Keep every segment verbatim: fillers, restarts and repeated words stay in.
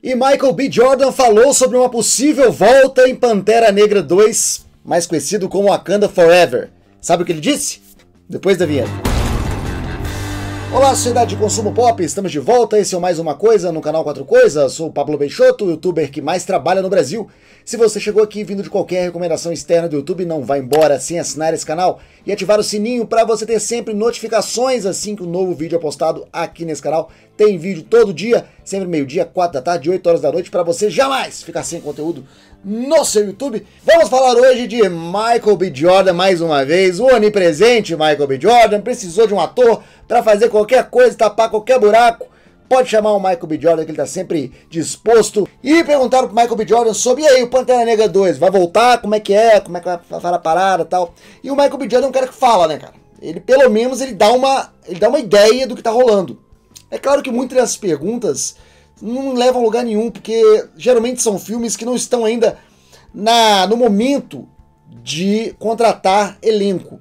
E Michael B. Jordan falou sobre uma possível volta em Pantera Negra dois, mais conhecido como Wakanda Forever. Sabe o que ele disse? Depois da vinheta. Olá, sociedade de consumo pop, estamos de volta, esse é o Mais Uma Coisa no canal Quatro Coisas, sou o Pablo Peixoto, o youtuber que mais trabalha no Brasil. Se você chegou aqui vindo de qualquer recomendação externa do YouTube, não vá embora sem assinar esse canal e ativar o sininho para você ter sempre notificações assim que um novo vídeo é postado aqui nesse canal. Tem vídeo todo dia, sempre meio-dia, quatro da tarde, oito horas da noite, para você jamais ficar sem conteúdo no seu YouTube. Vamos falar hoje de Michael B. Jordan mais uma vez, o onipresente Michael B. Jordan, precisou de um ator para fazer qualquer coisa, tapar qualquer buraco. Pode chamar o Michael B. Jordan, que ele tá sempre disposto. E perguntaram pro Michael B. Jordan sobre, e aí, o Pantera Negra dois, vai voltar? Como é que é? Como é que vai falar a parada e tal? E o Michael B. Jordan é um cara que fala, né, cara? Ele, pelo menos, ele dá uma, ele dá uma ideia do que tá rolando. É claro que muitas dessas perguntas não levam a lugar nenhum, porque geralmente são filmes que não estão ainda na, no momento de contratar elenco.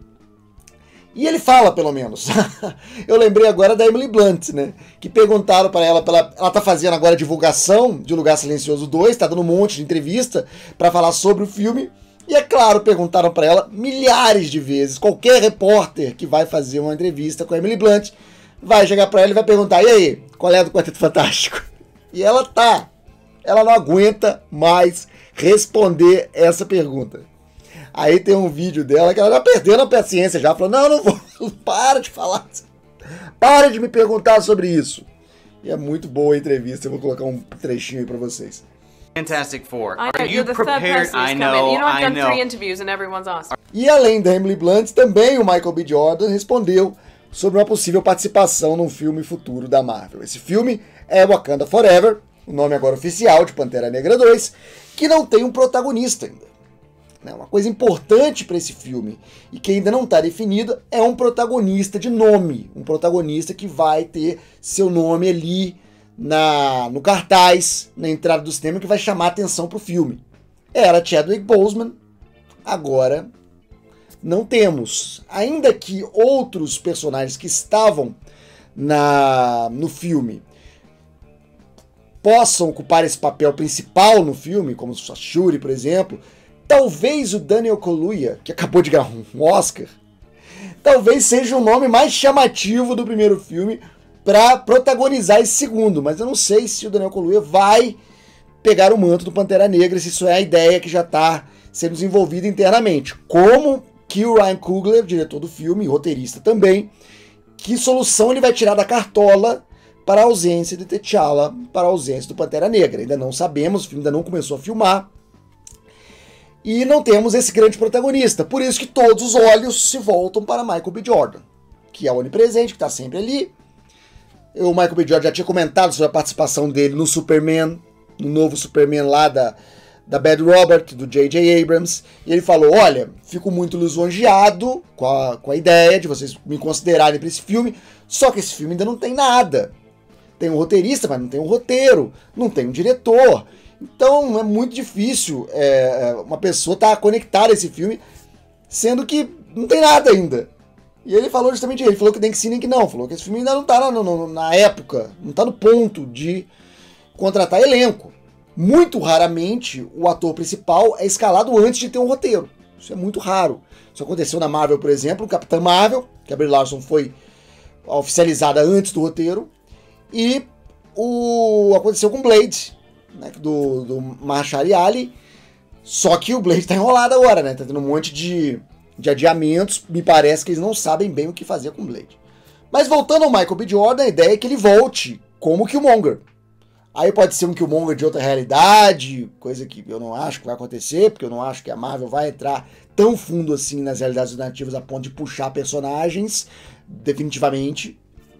E ele fala, pelo menos. Eu lembrei agora da Emily Blunt, né? Que perguntaram para ela, pra ela, ela tá fazendo agora a divulgação de Lugar Silencioso dois, tá dando um monte de entrevista para falar sobre o filme. E é claro, perguntaram para ela milhares de vezes. Qualquer repórter que vai fazer uma entrevista com a Emily Blunt vai chegar para ela e vai perguntar, e aí, qual é a do Quarteto Fantástico? E ela tá, ela não aguenta mais responder essa pergunta. Aí tem um vídeo dela que ela já perdendo a paciência, já falou, não, não vou, para de falar, para de me perguntar sobre isso. E é muito boa a entrevista, eu vou colocar um trechinho aí pra vocês. Fantastic Four. I know, Are you you're the third prepared? person who's I come in. know, You know, I've I done know. three interviews and everyone's asked. E além da Emily Blunt, também o Michael B. Jordan respondeu sobre uma possível participação num filme futuro da Marvel. Esse filme é Wakanda Forever, o nome agora oficial de Pantera Negra dois, que não tem um protagonista ainda. Uma coisa importante para esse filme, e que ainda não está definida, é um protagonista de nome. Um protagonista que vai ter seu nome ali na, no cartaz, na entrada do cinema, que vai chamar atenção para o filme. Era Chadwick Boseman, agora não temos. Ainda que outros personagens que estavam na, no filme possam ocupar esse papel principal no filme, como a Shuri, por exemplo, talvez o Daniel Kaluuya, que acabou de ganhar um Oscar, talvez seja o nome mais chamativo do primeiro filme para protagonizar esse segundo, mas eu não sei se o Daniel Kaluuya vai pegar o manto do Pantera Negra, se isso é a ideia que já está sendo desenvolvida internamente. Como que o Ryan Coogler, diretor do filme, roteirista também, que solução ele vai tirar da cartola para a ausência de T'Challa, para a ausência do Pantera Negra. Ainda não sabemos, o filme ainda não começou a filmar. E não temos esse grande protagonista. Por isso que todos os olhos se voltam para Michael B. Jordan, que é o onipresente, que está sempre ali. O Michael B. Jordan já tinha comentado sobre a participação dele no Superman, no novo Superman lá da, da Bad Robert, do J J Abrams. E ele falou, olha, fico muito lisonjeado com a, com a ideia de vocês me considerarem para esse filme, só que esse filme ainda não tem nada. Tem um roteirista, mas não tem um roteiro, não tem um diretor. Então é muito difícil é, uma pessoa estar tá conectada a esse filme, sendo que não tem nada ainda. E ele falou justamente, ele falou que nem que sim, nem que não. Falou que esse filme ainda não está na, na, na época, não está no ponto de contratar elenco. Muito raramente o ator principal é escalado antes de ter um roteiro. Isso é muito raro. Isso aconteceu na Marvel, por exemplo, o Capitã Marvel, que a Brie Larson foi oficializada antes do roteiro. E o aconteceu com Blade, né, do, do Mahershala Ali, só que o Blade tá enrolado agora, né, tá tendo um monte de, de adiamentos, me parece que eles não sabem bem o que fazer com o Blade. Mas voltando ao Michael B. Jordan, a ideia é que ele volte como Killmonger. Aí pode ser um Killmonger de outra realidade, coisa que eu não acho que vai acontecer, porque eu não acho que a Marvel vai entrar tão fundo assim nas realidades alternativas a ponto de puxar personagens, definitivamente.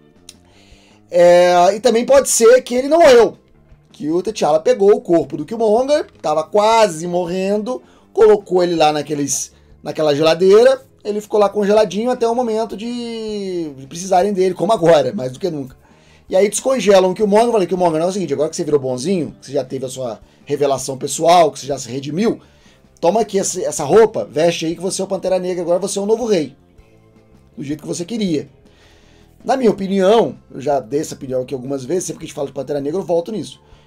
É, e também pode ser que ele não morreu, que o T'Challa pegou o corpo do Killmonger, estava quase morrendo, colocou ele lá naqueles, naquela geladeira, ele ficou lá congeladinho até o momento de, de precisarem dele, como agora, mais do que nunca. E aí descongelam o Killmonger, eu falei, Killmonger, não é o seguinte, agora que você virou bonzinho, que você já teve a sua revelação pessoal, que você já se redimiu, toma aqui essa, essa roupa, veste aí que você é o Pantera Negra, agora você é o novo rei, do jeito que você queria. Na minha opinião, eu já dei essa opinião aqui algumas vezes, sempre que a gente fala de Pantera Negra eu volto nisso.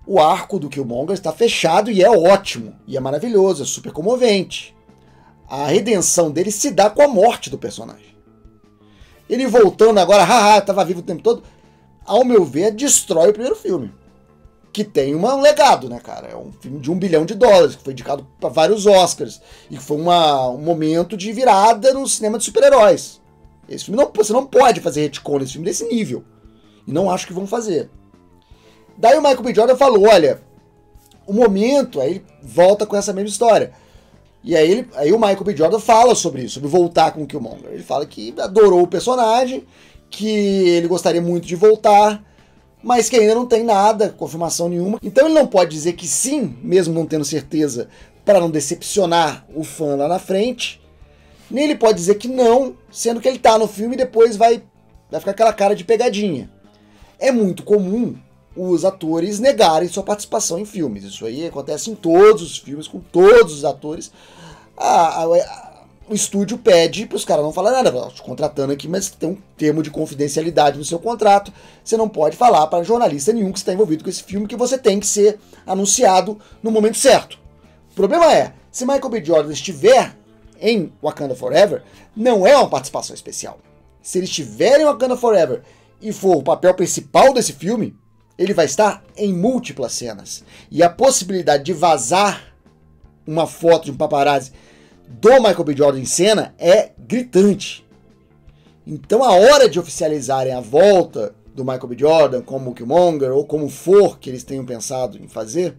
o arco do Killmonger está fechado e é ótimo, e é maravilhoso, é super comovente. A redenção dele se dá com a morte do personagem. Ele voltando agora, haha, estava vivo o tempo todo, ao meu ver, destrói o primeiro filme. Que tem uma, um legado, né, cara? É um filme de um bilhão de dólares, que foi indicado para vários Oscars, e que foi uma, um momento de virada no cinema de super-heróis. Esse filme não, você não pode fazer retcon nesse filme desse nível. E não acho que vão fazer. Daí o Michael B. Jordan falou, olha, o momento, aí ele volta com essa mesma história. E aí, ele, aí o Michael B. Jordan fala sobre isso, sobre voltar com o Killmonger. Ele fala que adorou o personagem, que ele gostaria muito de voltar, mas que ainda não tem nada, confirmação nenhuma. Então ele não pode dizer que sim, mesmo não tendo certeza, para não decepcionar o fã lá na frente. Nem ele pode dizer que não, sendo que ele tá no filme e depois vai, vai ficar aquela cara de pegadinha. É muito comum os atores negarem sua participação em filmes. Isso aí acontece em todos os filmes, com todos os atores. A, a, a, o estúdio pede para os caras não falarem nada. Eu estou contratando aqui, mas tem um termo de confidencialidade no seu contrato. Você não pode falar para jornalista nenhum que está envolvido com esse filme que você tem que ser anunciado no momento certo. O problema é, se Michael B. Jordan estiver em Wakanda Forever, não é uma participação especial. Se ele estiver em Wakanda Forever e for o papel principal desse filme, ele vai estar em múltiplas cenas. E a possibilidade de vazar uma foto de um paparazzi do Michael B. Jordan em cena é gritante. Então a hora de oficializarem a volta do Michael B. Jordan como Killmonger, ou como for que eles tenham pensado em fazer,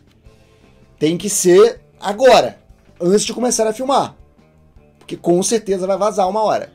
tem que ser agora, antes de começar a filmar. Porque com certeza vai vazar uma hora.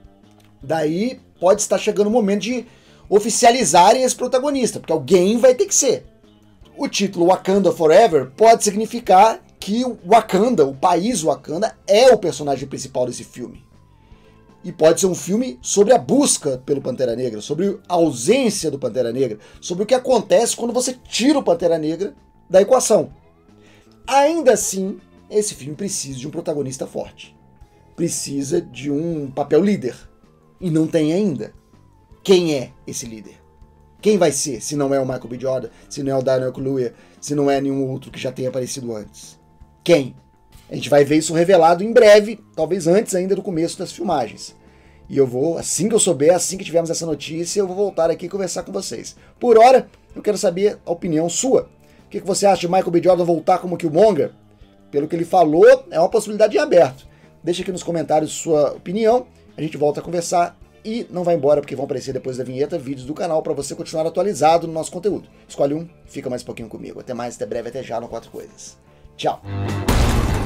Daí pode estar chegando o momento de oficializarem esse protagonista, porque alguém vai ter que ser. O título Wakanda Forever pode significar que o Wakanda, o país Wakanda, é o personagem principal desse filme. E pode ser um filme sobre a busca pelo Pantera Negra, sobre a ausência do Pantera Negra, sobre o que acontece quando você tira o Pantera Negra da equação. Ainda assim, esse filme precisa de um protagonista forte. Precisa de um papel líder. E não tem ainda. Quem é esse líder? Quem vai ser, se não é o Michael B. Jordan, se não é o Daniel Kaluuya, se não é nenhum outro que já tenha aparecido antes? Quem? A gente vai ver isso revelado em breve, talvez antes ainda do começo das filmagens. E eu vou, assim que eu souber, assim que tivermos essa notícia, eu vou voltar aqui e conversar com vocês. Por hora, eu quero saber a opinião sua. O que você acha de Michael B. Jordan voltar como Killmonger? Pelo que ele falou, é uma possibilidade em aberto. Deixa aqui nos comentários sua opinião, a gente volta a conversar. E não vai embora, porque vão aparecer depois da vinheta vídeos do canal para você continuar atualizado no nosso conteúdo. Escolhe um, fica mais um pouquinho comigo. Até mais, até breve, até já no Quatro Coisas. Tchau!